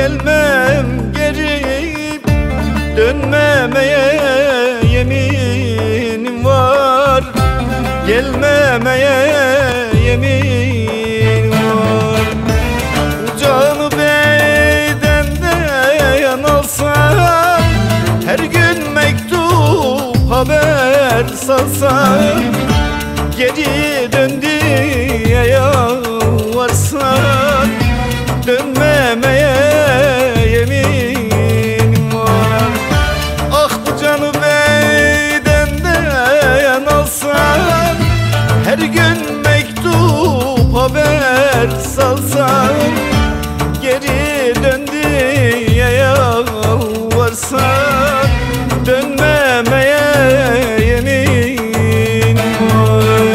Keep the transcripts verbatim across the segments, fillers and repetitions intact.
gelmem geri, dönmemeye yeminim var. Gelmemeye yemin var. Canı bedenden alsam, her gün mektup haber salsam, geri dön diye yalvarsan, dönmemeye yeminim var. Ah bu canı bedenden alsam, her gün mektup haber salsam, geri dön diye yalvarsan, dönmemeye yemin var.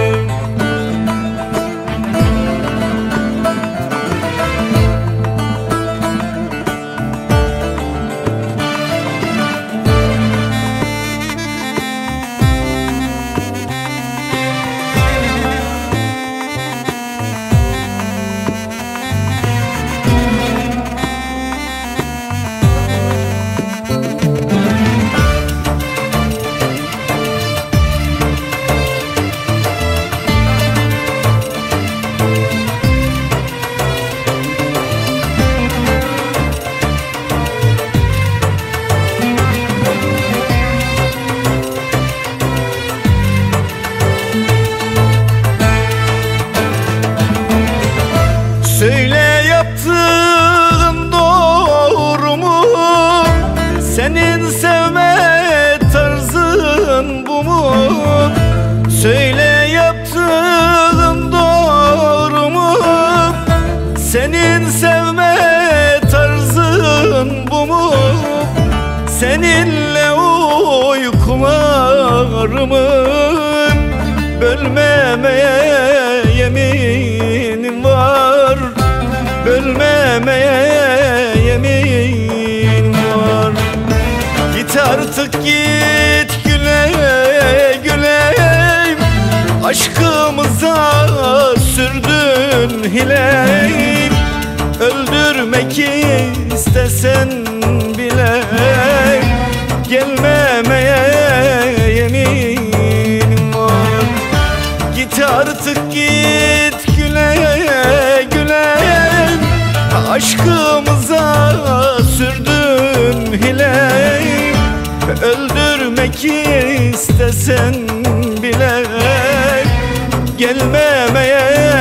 Söyle yaptığın doğru mu? Senin sevme tarzın bu mu? Söyle yaptığın doğru mu? Senin sevme tarzın bu mu? Seninle uykularımı bölmemeye yeminim var. Bölmemeye yemin var. Git artık git güle güle, aşkımıza sürdün hile. Öldürmek istesen bile, gelmemeye yemin var. Git artık git güle güle, aşkımıza sürdün hile. Öldürmek istesen bile, gelmemeye